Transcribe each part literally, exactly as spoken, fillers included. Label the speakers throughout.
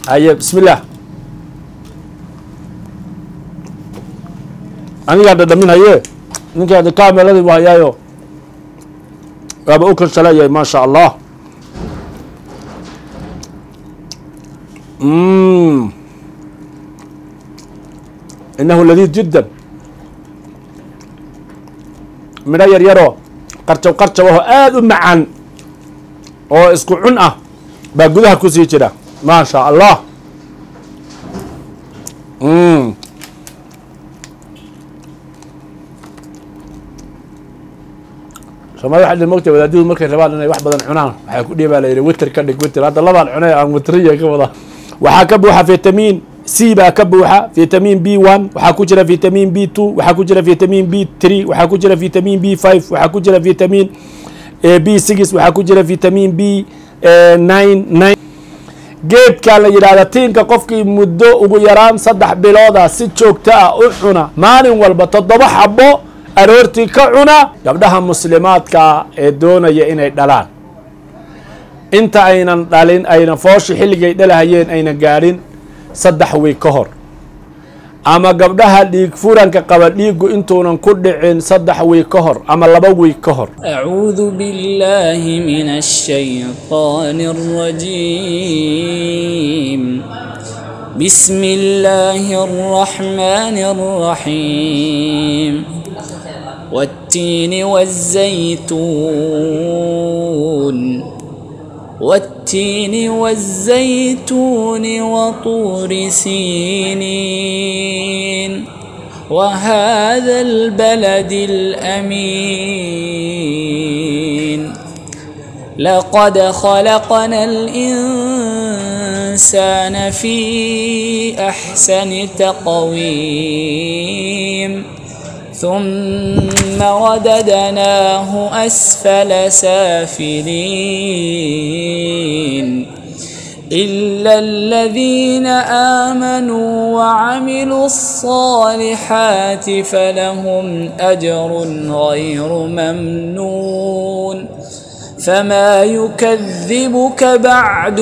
Speaker 1: هيا بسم الله أنا قاعد أدمين هيا نك هذا كامل الذي وهايو أبو أكل سلايا ما شاء الله مم. إنه لذيذ جدا من ير يرو قرشة وقرشة وهو آذ معا أو اسكو عنأة بقولها كوسي كده ما شاء الله امم سماه واحد المكتب ولا دول مركز رباط أنا واحد بدن عنان حيكون دي بقى لي وتر كان وتر هذا الله بعد عناية عن وترية كذا وحكبوها فيتامين سي بقى كبوها فيتامين بي واحد وحكوجرا فيتامين بي اثنين وحكوجرا فيتامين بي ثلاثة وحكوجرا فيتامين بي خمسة وحكوجرا فيتامين بي ستة وحكوجرا فيتامين بي تسعة geedka la yiraahdo tiinka qofkii muddo ugu yaraan saddex bilooda si joogto ah u cuna maalin walba toddoba xabo aroortii ka cuna gabdhaha muslimaadka ee doonaya inay dhalaan inta aynan dhalin aynan fooshi xilligay dhalahayeen aynan gaarin saddex week ka hor ama gabdhaha dhiig furanka qaba dhiigu intuunan ku dhicin saddex week ka hor ama laba week ka hor
Speaker 2: a'uudu billahi minash shaytaanir rajiim bismillahir rahmanir rahiim wat-tiini waz-zaytuun والتين والزيتون وطور سينين وهذا البلد الأمين لقد خلقنا الإنسان في أحسن تقويم ثم رددناه أسفل سافلين إلا الذين آمنوا وعملوا الصالحات فلهم أجر غير ممنون فما يكذبك بعد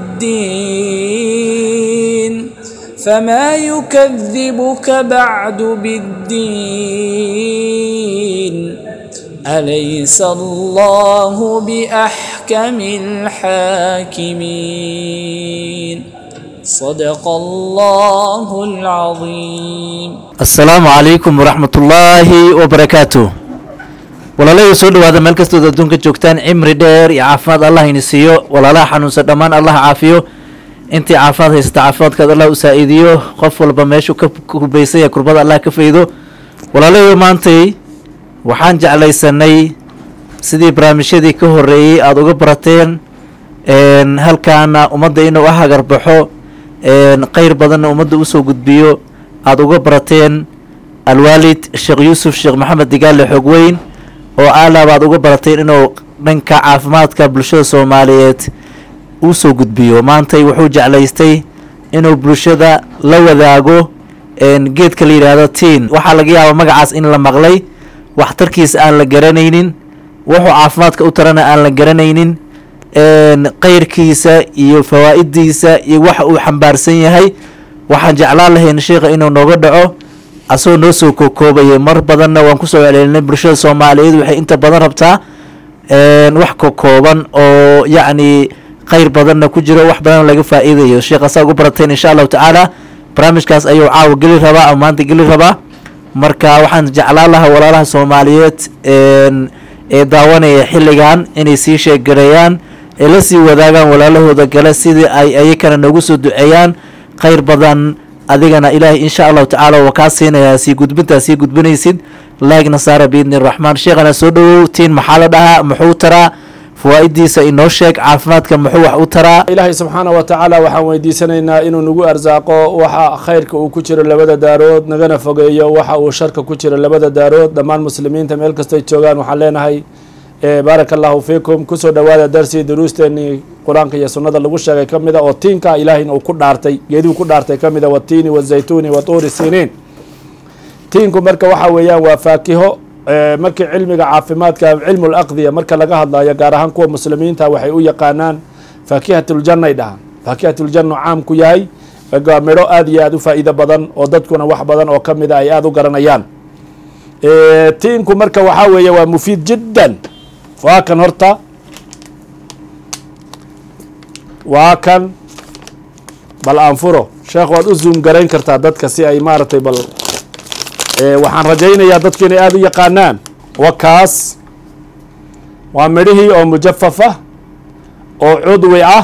Speaker 2: بالدين فما يكذبك بعد بالدين أليس الله بأحكم الحاكمين صدق الله العظيم.
Speaker 3: السلام عليكم ورحمة الله وبركاته. ولا لا يسود هذا ملك استودع دونك جوكتان عمر دير يعافاد الله ينسيه ولا لا حنون سدمان الله عافيه انت عافاد هيستعافاد كذا الله أسائديه خف ولا بمشوا كبيسية كرباد الله كفيده ولا لا يومانتي وحان جعلي سني سيدي برامشيدي كهوري أدوغ براتين ان هل كان أمد إنه وحا قربحو ان قير بدن أمد أسو قدبيو أدوغ براتين الوالد الشيخ يوسف الشيخ محمد دقال لحقوين وآلا أدوغ براتين إنه منك عافماتك بلشو سوماليات أسو قدبيو مانتي وحو جعليستي إنه بلشو لو ذاقو ان جيد كلير هذا تين وحا لقيا ومقعاس إن لمغلي waxtarkiisa aan la garanaynin wuxuu caafimaadka u tarana aan la garanaynin qayrkiisa iyo fawaa'idiisa iyo waxa uu xambaarsan yahay waxaan jeclaan lahayn sheekha inuu nooga dhaco asoo noo soo koobaya mar badanna waan kusoo celcelinay bulshada Soomaaliyeed waxay inta badan rabtaa wax ka kooban oo yacni qayr badanna ku jiro wax badan laga faa'iidayo sheekha saa ugu barateen insha Allah taala barnaamijkaas ayuu caawa geli rabaa ama maanta geli rabaa marka waxaan jeclaan lahaa walaalaha Soomaaliyeed ee daawanaya xilligan inay sii sheegareeyaan ee la sii wadaagaan walaalahooda kale sidii ay ayakana nagu soo duceeyaan khayr badan adigana ilaahay insha Allah taala waa ka siinaya si gudbinta si gudbinaysid laagna saara biidni rahmaan sheekhana soo dhawtiin maxaa la dhahaa muxuu taraa fawaa'idiisa inoo sheeg caafimaadka muxuu wax u taraa
Speaker 1: ilaahay subxaanahu wa tacaala waxaan weydiisanaynaa inuu nagu arsaaqo waxa khayrka uu ku jiro labada daarood nagana fogeeyo waxa uu sharka ku jiro labada daarood dhammaan muslimiinta meel kastay joogaan waxaan leenahay baaraka allahu fiikum kusoo dhawaada darsi duruusteennii qur-aanka iyo sunnada lagu sheegay ka mida oo tiinka ilaahayna uu ku dhaartay geeduu ku dhaartay ka mida watiini wazaytuuni wa tuuri siniin tiinku marka waxa weeyaan waa faakiho markii cilmiga caafimaadka cilmul aqdiya marka laga hadlayo gaar ahaan kuwa muslimiinta waxay u yaqaanaan faakihatul janna dhahan faakihatu ljanna caam ku yahay waa midho aad iyo aad u faa'iido badan oo dadkuna wax badan oo ka mida ay aada u garanayaan. tiinku marka waxaa weeye waa mufiid jiddan. waa kan horta waa kan bal aan furo sheekh waad u zoom garayn kartaa dadka si ay maaragtay bal waxaan rajaynayaa dadku inay aada u yaqaanaan. wa kaas waa midhihii oo mujafafa oo cudwi ah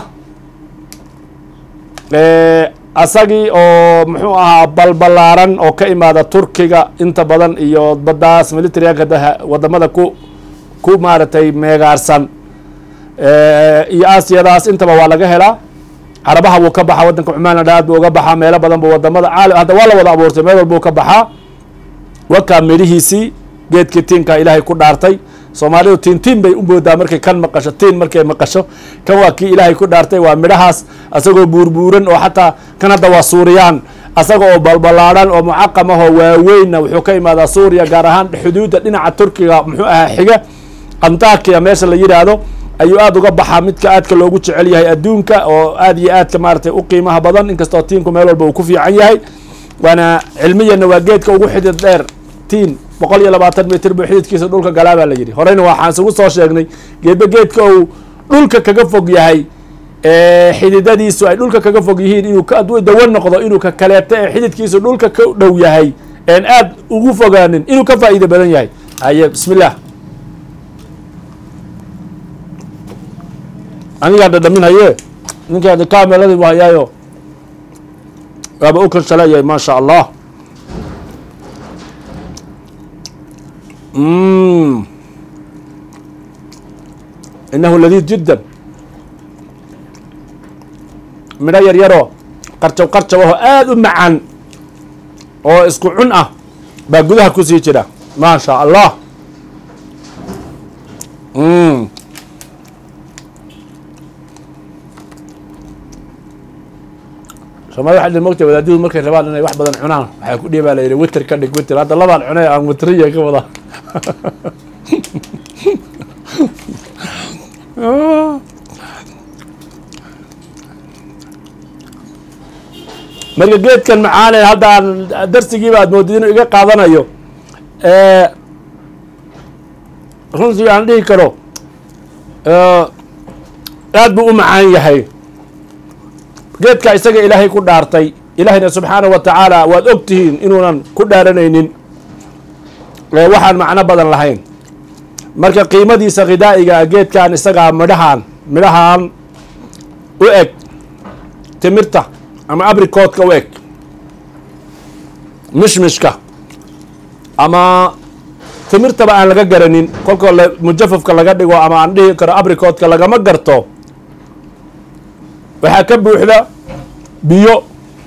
Speaker 1: asagii oo muxuu ahaa balbalaaran oo ka imaada turkiga inta badan iyo baddaas militariga wadamada ku ku maaragtay meegaarsan iyo aasiyadaas intaba waa laga helaa. carabaha wuu ka baxaa waddanka cumaanna aad buu uga baxaa meelo badan bu wadamada caalam hadda waa la wada abuurtay meel walbuu ka baxaa. wakaa midhihiisii geedkii tiinka ilaahay ku dhaartay. soomaalidu tiin tiin bay u moodaa markay kan maqasho tiin markay maqasho kan waa kii ilaahay ku dhaartay waa midhahaas asagoo buurbuuran oo xataa kan hadda waa suuriyaan asaga oo balbalaaran oo mucaqam ah oo waaweynna wuxuu ka imaadaa suuriya gaar ahaan xuduudda dhinaca turkiga muxuu ahaa xiga antakiya meesha la yidhaahdo ayuu aada uga baxaa midka aadka loogu jecel yahay adduunka oo aad iyo aadka maaragtay u qiimaha badan inkastoo tiinku meel walba uu ku fiican yahay. waana cilmiyanna waa geedka ugu xidid dheer tiin boqol iyo labaatan mitir buu xididkiisa dhulka galaa baa la yidhi. horeyna waxaan isugu soo sheegnay geedba geedka uu dhulka kaga fog yahay xididadiisu ay dhulka kaga fog yihiin inuu aduu dawan noqdo inuu ka kaleeto ee xididkiisu dhulka ka dhow yahay een aad ugu fogaanin inuu ka faa'iido badan yahay. haye bismillah anigaa dhadhamin haye ninka kaameladii bu hayaayo waaba u kanshaleeyahay maa sha allah. inahu ladiid jiddan midho yar yaroo qarjab qarjab ahoo aada u macaan oo isku cun ah baa gudaha kusii jira maa sha allah. soomali waxa mogta wadaadidu markay rabaan inay wax badan cunaan waxaa ku dhiibaa la yidhi witer ka dhig witer hadda labaan cunay aan witriya ka wada marka geedkan macaane hadda aan darsigiiba aad moodid inuu iga qaadanayo runtii aan dhihi karo aad buu u macaan yahay. geedka isaga ilaahay ku dhaartay ilaahayna subxaanahu wa tacaala waad og tihiin inuunan ku dhaaranaynin waxaan macno badan lahayn. marka qiimadiisa khidaa'iga geedkan isagaa midhahaan midhahaan u eg timirta ama abrikoodka u eg mishmishka ama timirtaba aan laga garanin kolkoo mujafafka laga dhigo ama aan dhihi karo abrikoodka lagama garto. waxaa ka buuxda biyo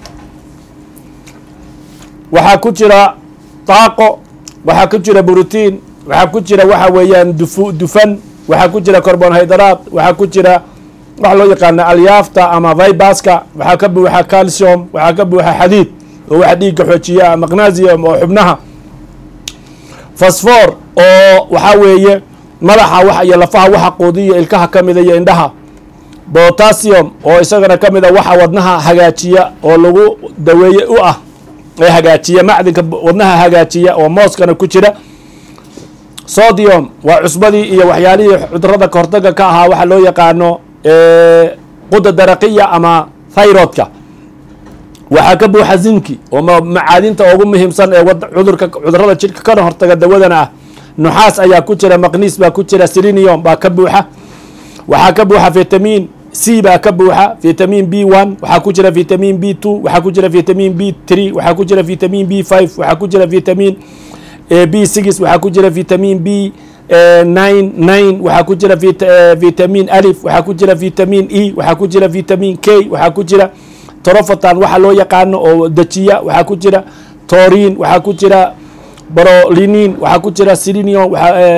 Speaker 1: waxaa ku jira taaqo waxaa ku jira brotiin waxaa ku jira waxa weeyaan dufu dufan waxaa ku jira carbonhydrate waxaa ku jira waxa loo yaqaana alyaafta ama vibaska waxaa ka buuxa calcium waxaa ka buuxa xadiid oo waxa dhiigga xoojiya magnesium oo xubnaha fosfor oo waxaa weeye madaxa wax iyo lafaha waxa quudiya ilkaha ka mida iyo indhaha botassium oo isagana ka mid a waxa wadnaha hagaajiya oo lagu daweeye u ah ee hagaajiya macdinka wadnaha hagaajiya oo mooskana ku jira. sodium waa cusbadii iyo waxyaalihii cudurada kahortaga ka ahaa waxa loo yaqaano quda daraqiya ama thyroidka. waxaa ka buuxa zinki oo macaadinta ugu muhiimsan ee cudurka cudurada jidhka kana hortaga dawadana ah. nuxaas ayaa ku jira maqniis baa ku jira selenium baa ka buuxa. waxaa ka buuxa vitamin c baa ka buuxa vitamin b one waxaa ku jira vitamin b two waxaa ku jira vitamin b three waxaa ku jira vitamin b five waxaa ku jira vitamin b six waxaa ku jira vitamin b nine nine waxaa ku jira vitamin alif waxaa ku jira vitamin e waxaa ku jira vitamin k waxaa ku jira torofotan waxa loo yaqaano oo dejiya waxaa ku jira torin waxaa ku jira brolinin waxaa ku jira selenium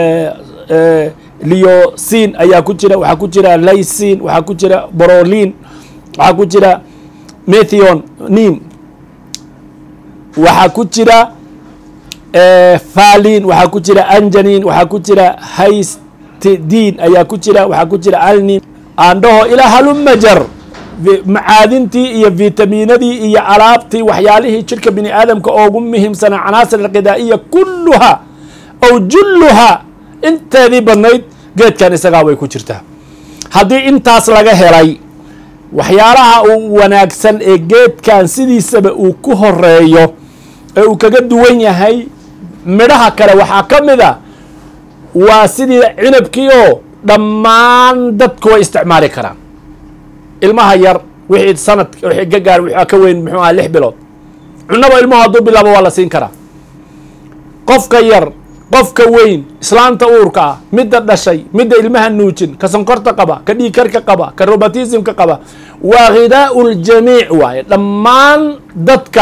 Speaker 1: liosin ayaa ku jira waxaa ku jira lysin waxaa ku jira brolin waxaa ku jira methionin waxaa ku jira falin waxaa ku jira anjanin waxaa ku jira histidin ayaa ku jira waxaa ku jira alnin aandhaho ilaa haluma jar macaadintii iyo fitaminadii iyo alaabtii waxyaalihii jirka bini aadamka oogu muhiimsana canaasir alghidaa'iya kulluha aw julluha inteedii badnayd geedkan isagaa way ku jirtaa. haddii intaas laga helay waxyaalaha uu wanaagsan ee geedkan sidiisaba uu ku horeeyo ee uu kaga duwan yahay midhaha kale waxaa ka mid a waa sidii cinabkii oo dhammaan dadku way isticmaali karaan. ilmaha yar wixii sanad wixii ka gaar wixii ka weyn muxuu ahaa lix bilood cunaba ilmuhu hadduu bilaabo waa la siin karaa. qofka yar qofka weyn islaanta uurka ah midda dhashay midda ilmaha nuujin ka sonkorta qaba ka dhiigkarka qaba ka robotismka qaba waa ghidaa'u ljamiic waaye dhammaan dadka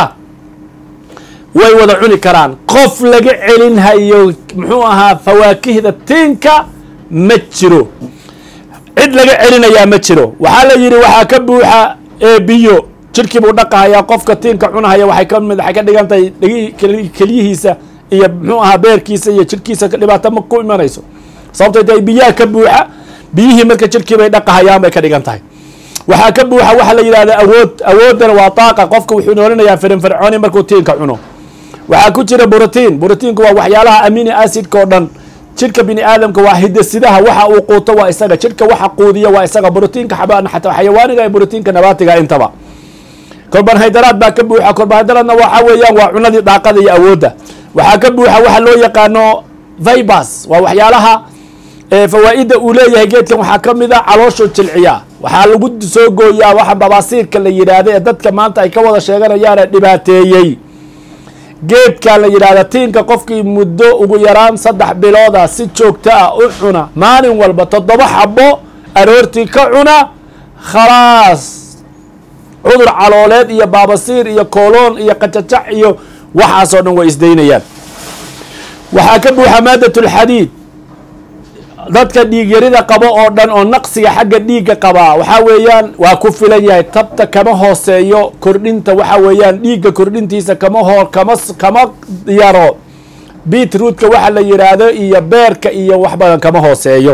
Speaker 1: way wada cuni karaan. qof laga celin hayo muxuu ahaa fawaakihda tiinka ma jiro, cid laga celinayaa ma jiro. waxaa la yidhi waxaa ka buuxa ee biyo jirkii buu dhaqahayaa qofka tiinka cunahaya waxay ka mid waxay ka dhigan tahay dhegi keliyihiisa iyo muxuu ahaa beerkiisa iyo jirkiisa dhibaato ma ku imanayso sababtay tahay biyaha ka buuxa biyihii marka jirkii bay dhaqahayaan bay ka dhigan tahay. waxaa ka buuxa waxa la yidhahda awood awoodana waa taaqa qofka wuxuu noolinayaa firinfircooni markuu tiinka cuno. waxaa ku jira brotiin brotiinku waa waxyaalaha amini acidka oo dhan jirka bini aadamka waa hidasidaha waxa uu quuto waa isaga jirka waxa quudiya waa isaga brotiinka xabaan xataa xayawaaniga iyo brotiinka nabaatiga intaba. karbohaydraad baa ka buuxa karbohaydraadna waxa weeyaan waa cunadii daaqada iyo awoodda. waxaa ka buuxa waxa loo yaqaano fibers waa waxyaalaha fawaa'ida uu leeyahay geedkan waxaa ka mid a calooshu jilciya waxaa lagu soo gooyaa waxa babaasiirka la yidhaahda ee dadka maanta ay ka wada sheeganayaane dhibaateeyey. geedka la yidhaahda tiinka qofkii muddo ugu yaraan saddex bilooda si joogto ah u cuna maalin walba toddoba xabo aroortii ka cuna khalaas cudur calooleed iyo baabasiir iyo kooloon iyo qajajac iyo waxaasoo dhan way isdaynayaan. waxaa ka buuxa maadatulxadiid dadka dhiig yarida qabo oo dhan oo naqsiga xagga dhiigga qabaa waxaa weeyaan waa ku filan yahay tabta kama hooseeyo kordhinta waxa weeyaan dhiigga kordhintiisa kama hoo kama kama yaro beetrootka waxa la yidhaahdo iyo beerka iyo wax badan kama hooseeyo.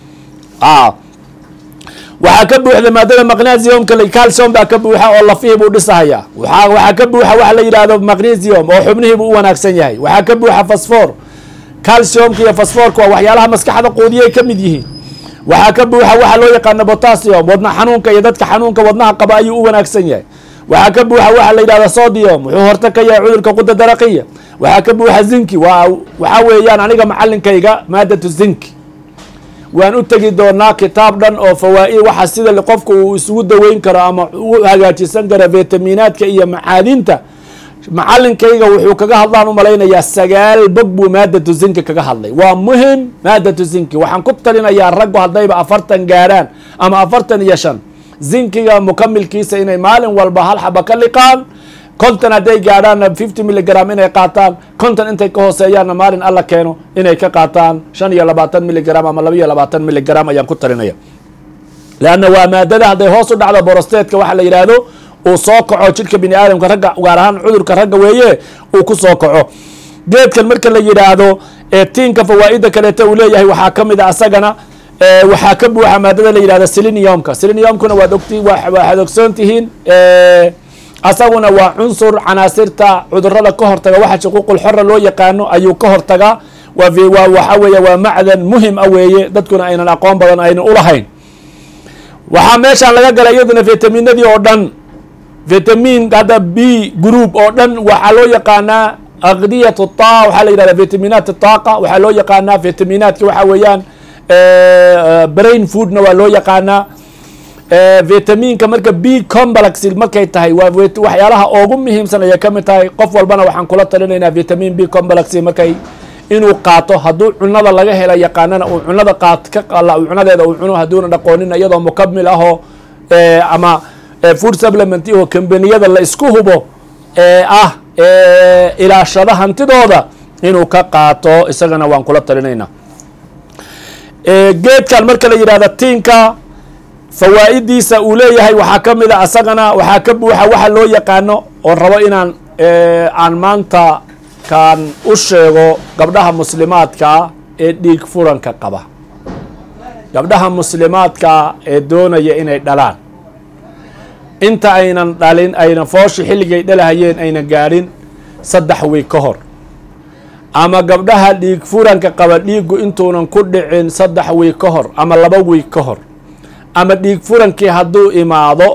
Speaker 1: a waxaa ka buuxda maadada magnesiumka calcium baa ka buuxa oo lafihii buu dhisahaya. waa waxaa ka buuxa waxa la yidhaahdo magnesium oo xubnihii buu u wanaagsan yahay. waxaa ka buuxa fosfor calciumka iyo fosforka waa waxyaalaha maskaxda quudiyay ka mid yihiin. waxaa ka buuxa waxa loo yaqaano potassium wadna xanuunka iyo dadka xanuunka wadnaha qaba ayuu u wanaagsan yahay. waxaa ka buuxa waxa la yidhahda sodium wuxuu horta ka yahay cudurka quda daraqiya. waxaa ka buuxa zinki waa waxaa weeyaan aniga macalinkayga maadatu zinki waan u tegi doonaa kitaab dhan oo fawaa-id waxa sida qofka uu isugu daweyn karo ama u hagaajisan karo vitaminaadka iyo macaadinta macalinkayga wuxuu kaga hadlaan u malaynayaa sagaal bog buu maadatu zinki kaga hadlay. waa muhim maadatu zinki waxaan ku talinayaa raggu haddayba afartan gaarhaan ama afartan iyo shan zinkiga mukamilkiisa inay maalin walba hal xaba ka liqaan. konton hadday gaadhaanna fifty milligram inay qaataan konton intay ka hooseeyaanna maalin alla keeno inay ka qaataan shan iyo labaatan milligram ama laba iyo labaatan milligram ayaan ku talinaya. leanna waa maadada hadday hoos u dhacdo borosteedka waxa la yidhaahdo uu soo kaco jirka bini aadamka ragga gaar ahaan cudurka ragga weeye uu ku soo kaco. geedkan marka la yidhaahdo ee tiinka fawaa'ida kaleeta uu leeyahay waxaa ka mid a asagana waxaa ka buuxa maadada la yidhahdo seleniumka. seleniumkuna waad ogti waxaad ogsoon tihiin asaguna waa cunsur canaasirta cudurada ka hortaga waxa shuquuqul xora loo yaqaano ayuu ka hortagaa. waa waxa weeye waa macdan muhim a weeye dadkuna aynan aqoon badan aynan ulahayn. waxaa meeshaan laga galay iyaduna vitaminadii oo dhan vitamin hadda b group oo dhan waxaa loo yaqaanaa aqdiyat ta waxaa la yidhahda vitaminaat taaqa waxaa loo yaqaanaa vitaminaadka waxa weeyaan brain foodna waa loo yaqaanaa. vitaminka marka b complex markay tahay waa waxyaalaha ugu muhiimsan ayay ka mid tahay. qof walbana waxaan kula talinaynaa vitamin b complex markay inuu qaato hadduu cunada laga hela yaqaanana uu cunada qaat ka qala uu cunadeeda uu cuno hadduuna dhaqoonin iyadoo mukamil ahoo ama food supplement oo kambaniyada la isku hubo ee ah ilaashada hantidooda inuu ka qaato isagana waan kula talinaynaa. geedkan marka la yidhahda tiinka fawaa'idiisa uu leeyahay waxaa ka mid a asagana waxaa ka buuxa waxa loo yaqaano oo rabo inaan aan maanta kaan u sheego gabdhaha muslimaadka ee dhiig furanka qaba. gabdhaha muslimaadka ee doonaya inay dhalaan inta aynan dhalin aynan fooshi xilligay dhalahayeen aynan gaadhin saddex wiig ka hor, ama gabdhaha dhiig furanka qaba dhiiggu intuunan ku dhicin saddex wiig ka hor ama laba wiig ka hor, ama dhiig furankii hadduu imaado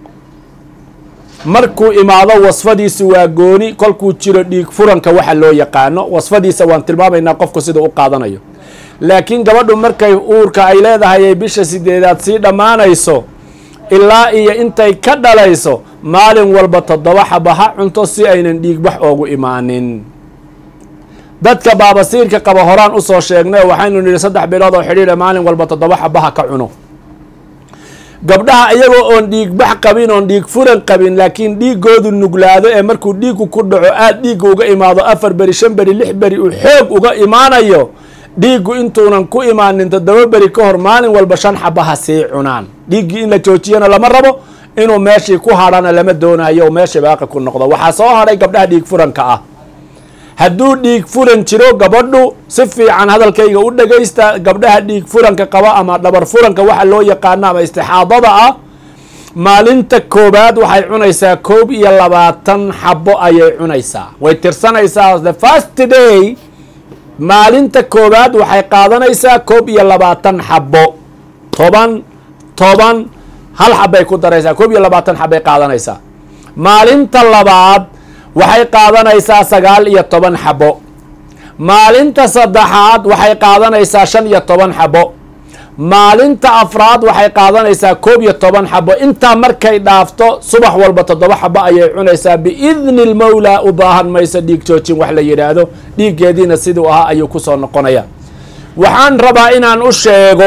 Speaker 1: markuu imaado wasfadiisi waa gooni. kolkuu jiro dhiig furanka waxa loo yaqaano wasfadiisa waan tilmaamaynaa qofku sida u qaadanayo. laakiin gabadhu markay uurka ay leedahay ay bisha sideedaad sii dhammaanayso ilaa iyo intay ka dhalayso maalin walba toddoba xaba ha cunto si aynan dhiigbax oogu imaanin. dadka baabasiirka qaba horaan usoo sheegnay waxaynu nidhi saddex bilood oo xidhiidha maalin walba toddoba xaba ha ka cuno. gabdhaha iyagoo oon dhiigbax qabin oon dhiig furan qabin laakiin dhiigoodu nuglaado ee markuu dhiiggu ku dhaco aad dhiigga uga imaado afar beri shan beri lix beri uu xoog uga imaanayo, dhiiggu intuunan ku imaanin toddoba beri ka hor maalin walba shan xaba ha sii cunaan. dhiiggii in la joojiyana lama rabo, inuu meeshii ku hadhana lama doonayo oo meesha baaqi ku noqdo. waxaa soo hadhay gabdhaha dhiig furanka ah. hadduu dhiig furan jiro gabadhu si fiican hadalkayga u dhagaysta. gabdhaha dhiig furanka qaba ama dhabar furanka waxa loo yaqaano ama istixaadada ah, maalinta koobaad waxay cunaysaa koob iyo labaatan xabo ayay cunaysaa. way tirsanaysaa the first day. maalinta koobaad waxay qaadanaysaa koob iyo labaatan xabo, toban toban hal xabbay ku daraysaa, koob iyo labaatan xabbay qaadanaysaa. maalinta labaad waxay qaadanaysaa sagaal iyo toban xabo. maalinta saddexaad waxay qaadanaysaa shan iyo toban xabo. maalinta afraad waxay qaadanaysaa koob iyo toban xabo. intaa markay dhaafto subax walba toddoba xabo ayay cunaysaa. biidni lmawlaa u baahan mayso dhiig joojin wax la yidhaahdo. dhiiggeediina siduu ahaa ayuu kusoo noqonaya. waxaan rabaa inaan u sheego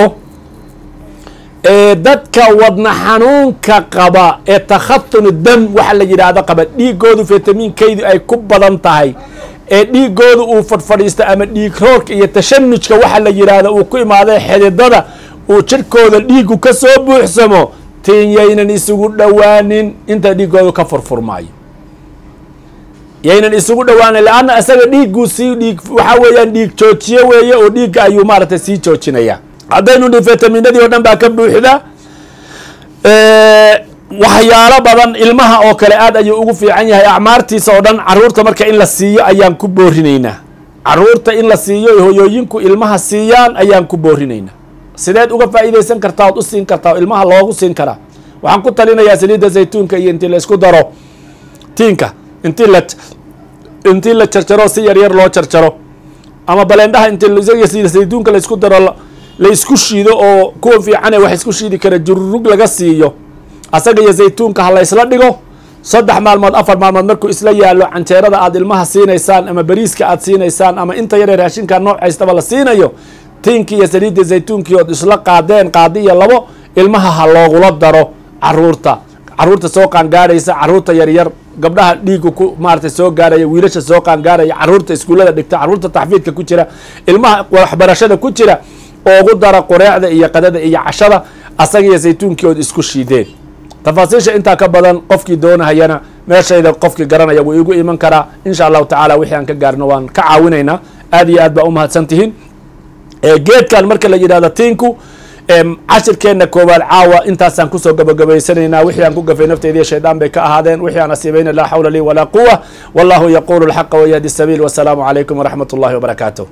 Speaker 1: dadka wadna xanuunka qaba ee takhatun dam waxa la yidhaahdo qaba, dhiigoodu fitamiinkaydu ay ku badan tahay, ee dhiigoodu uu fadhfadhiisto ama dhiig roorka iyo tashanujka waxa la yidhaahdo uu ku imaaday xididada uu jirhkooda dhiiggu ka soo buuxsamo, tiin yaynan isugu dhowaanin inta dhiigoodu ka furfurmaayo. yaynan isugu dhowaanin laanna isaga dhiigguu sii dhiig waxaa weeyaan dhiig joojiye weeye oo dhiigga ayuu maaragtay sii joojinaya. haddaynu dhi fitaminadii oo dhan baa ka buuxda. waxyaalo badan ilmaha oo kale aad ayuu ugu fiican yahay. acmaartiisa oo dhan caruurta marka in la siiyo ayaan ku boorinaynaa. caruurta in la siiyo hoyooyinku ilmaha siiyaan ayaan ku boorinaynaa. sideed uga faa'iidaysan kartaa ood u siin kartaa oo ilmaha loogu siin karaa? waxaan ku talinayaa saliidda zaytuunka iyo intii la isku daro tiinka intii la intii la jarjaro si yar yar loo jarjaro, ama baleendhaha intii zaytuunka la isku daro la isku shiido oo kuwa fiicane wax isku shiidi kara jururug laga siiyo. asaga iyo zaytuunka ha la isla dhigo saddex maalmood afar maalmood markuu isla yaalo canjeerada aad ilmaha siinaysaan ama bariiska aad siinaysaan ama inta yaree raashinka nooc haystaba la siinayo, tiinkii iyo saliidda zaytuunkii ood isla qaadeen qaadi iyo labo ilmaha ha loogula daro caruurta. caruurta soo qaangaaraysa, caruurta yaryar, gabdhaha dhiigga ku maaragtay soo gaaraya, wiilasha soo qaangaaraya, caruurta iskuullada dhigta, caruurta taxfiidka ku jira, ilmaha waxbarashada ku jira, oogu dara qureecda iyo qadada iyo cashada asaga iyo zaytuunkii ood isku shiideen. tafaasiisha intaa ka badan qofkii doonahayana meeshayda qofkii garanaya wuu igu iman karaa. insha allahu tacaala wixii aan ka gaarno waan ka caawinaynaa. aad iyo aad baa u mahadsan tihiin. geedkan marka la yidhahdo tiinku cashirkeenna koowaad caawa intaasaan kusoo gabagabaysanaynaa. wixii aan ku gafay nafteydiiyo shaydaan bay ka ahaadeen. wixii aan asiibayna laa xawla lii walaa quwa wallahu yaquulu alxaqa wayahdi sabiil. wasalaamu calaykum waraxmat ullahi wabarakaatuh.